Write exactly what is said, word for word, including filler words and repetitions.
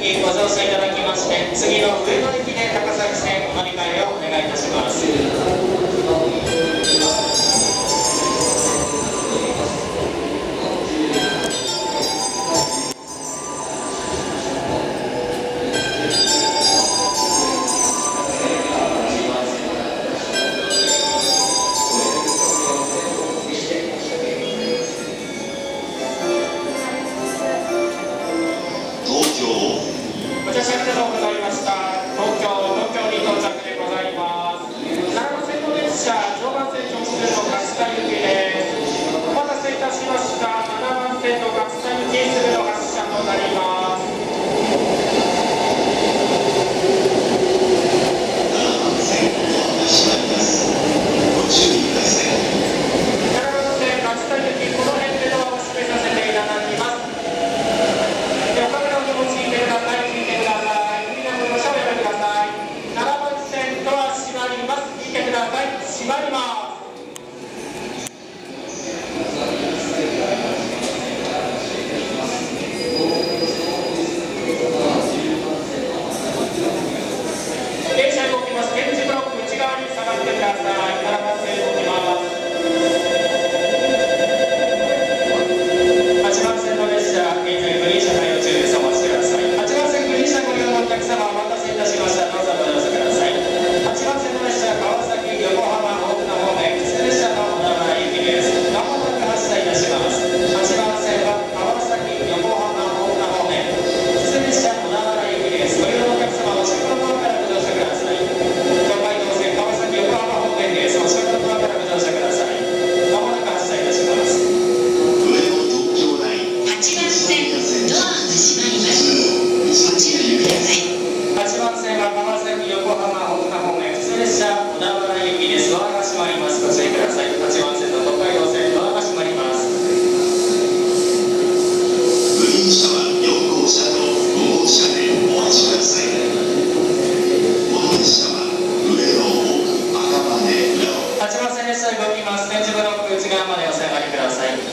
駅ご乗車いただきまして、次の上野駅で高崎線お乗り換えをお願いいたします。ご乗車ありがとうございました。東京、東京に到着でございます。ななばん線の列車、常磐線直通の勝田行きです。お待たせいたしました。ななばん線の勝田行きすぐの発車となります。ななばん線の発車です。ご注意ください。ななばん線勝田行き、この辺でドアを閉めさせていただきます。ではカメラをお持ちいてください。閉まります。電車動きます。点字ブロック内側に下がってください。ななばん線動きます。はちばん線の列車、現在グリーン車対応中です。お待ちください。はちばん線グリーン車ご利用のお客様、お待たせいたしました。どうぞご乗車ください。はちばん線の列車、川崎、横浜、大船方面、普通列車の小田原行きです。まもなく発車いたします。はちばん線は川崎、横浜、大船方面、普通列車小田原行きです。ご利用のお客様、お近くのドアからご乗車ください。東海道線川崎、横浜方面です。お近くのドアからご乗車ください。まもなく発車いたします。 上野東京ラインはちばん線、ドアが閉まります。ご注意ください。 はちばん線は川崎、横浜、大船方面、普通列車小田原行きです。ドアが閉まります。ご注意ください。はちばん線の東海道線、ドアが閉まります。 グリーン車はよんごうしゃとごごうしゃでお待ちください。この列車は上野奥赤羽浦和。 はちばん線列車動きます。点字ブロック内側までお下がりください。